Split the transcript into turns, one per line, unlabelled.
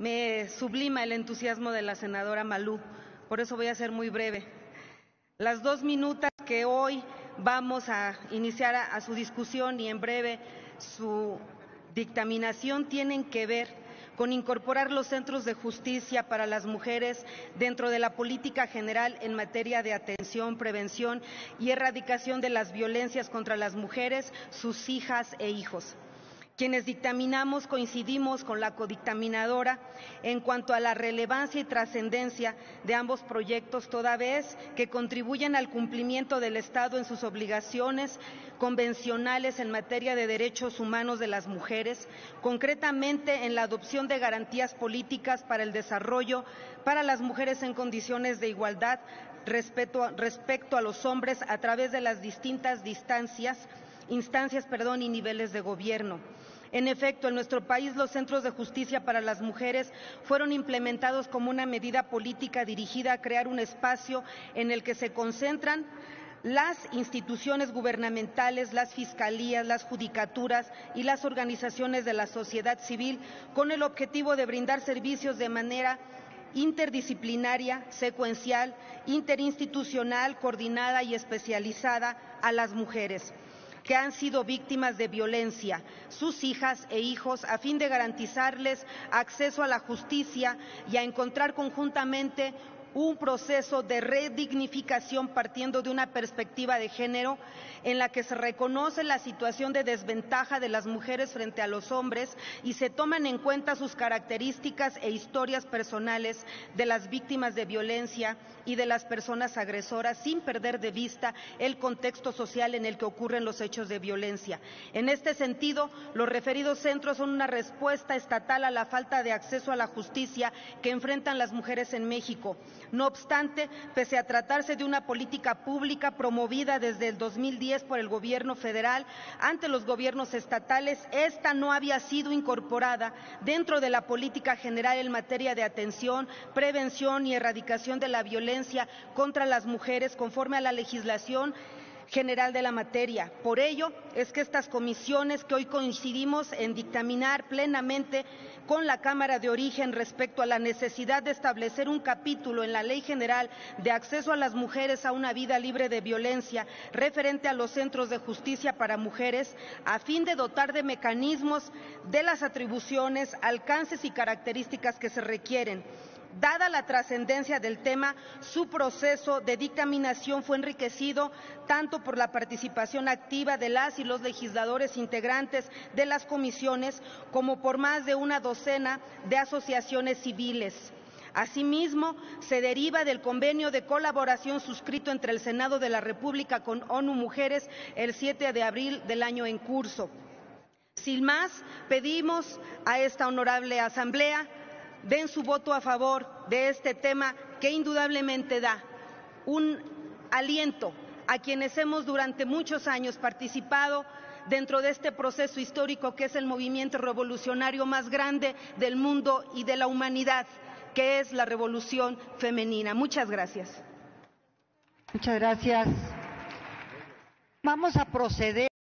Me sublima el entusiasmo de la senadora Malú, por eso voy a ser muy breve. Las 2 minutos que hoy vamos a iniciar a su discusión y en breve su dictaminación tienen que ver con incorporar los centros de justicia para las mujeres dentro de la política general en materia de atención, prevención y erradicación de las violencias contra las mujeres, sus hijas e hijos. Quienes dictaminamos coincidimos con la codictaminadora en cuanto a la relevancia y trascendencia de ambos proyectos, toda vez que contribuyen al cumplimiento del Estado en sus obligaciones convencionales en materia de derechos humanos de las mujeres, concretamente en la adopción de garantías políticas para el desarrollo para las mujeres en condiciones de igualdad respecto a los hombres a través de las distintas instancias y niveles de gobierno. En efecto, en nuestro país los centros de justicia para las mujeres fueron implementados como una medida política dirigida a crear un espacio en el que se concentran las instituciones gubernamentales, las fiscalías, las judicaturas y las organizaciones de la sociedad civil, con el objetivo de brindar servicios de manera interdisciplinaria, secuencial, interinstitucional, coordinada y especializada a las mujeres que han sido víctimas de violencia, sus hijas e hijos, a fin de garantizarles acceso a la justicia y a encontrar conjuntamente un proceso de redignificación partiendo de una perspectiva de género en la que se reconoce la situación de desventaja de las mujeres frente a los hombres y se toman en cuenta sus características e historias personales de las víctimas de violencia y de las personas agresoras, sin perder de vista el contexto social en el que ocurren los hechos de violencia. En este sentido, los referidos centros son una respuesta estatal a la falta de acceso a la justicia que enfrentan las mujeres en México. No obstante, pese a tratarse de una política pública promovida desde el 2010 por el gobierno federal ante los gobiernos estatales, esta no había sido incorporada dentro de la política general en materia de atención, prevención y erradicación de la violencia contra las mujeres conforme a la legislación general de la materia. Por ello es que estas comisiones que hoy coincidimos en dictaminar plenamente con la Cámara de Origen respecto a la necesidad de establecer un capítulo en la Ley General de Acceso a las Mujeres a una Vida Libre de Violencia referente a los centros de justicia para mujeres, a fin de dotar de mecanismos de las atribuciones, alcances y características que se requieren. Dada la trascendencia del tema, su proceso de dictaminación fue enriquecido tanto por la participación activa de las y los legisladores integrantes de las comisiones como por más de una docena de asociaciones civiles. Asimismo, se deriva del convenio de colaboración suscrito entre el Senado de la República con ONU Mujeres el 7 de abril del año en curso. Sin más, pedimos a esta honorable Asamblea den su voto a favor de este tema que indudablemente da un aliento a quienes hemos durante muchos años participado dentro de este proceso histórico que es el movimiento revolucionario más grande del mundo y de la humanidad, que es la revolución femenina. Muchas gracias.
Muchas gracias. Vamos a proceder.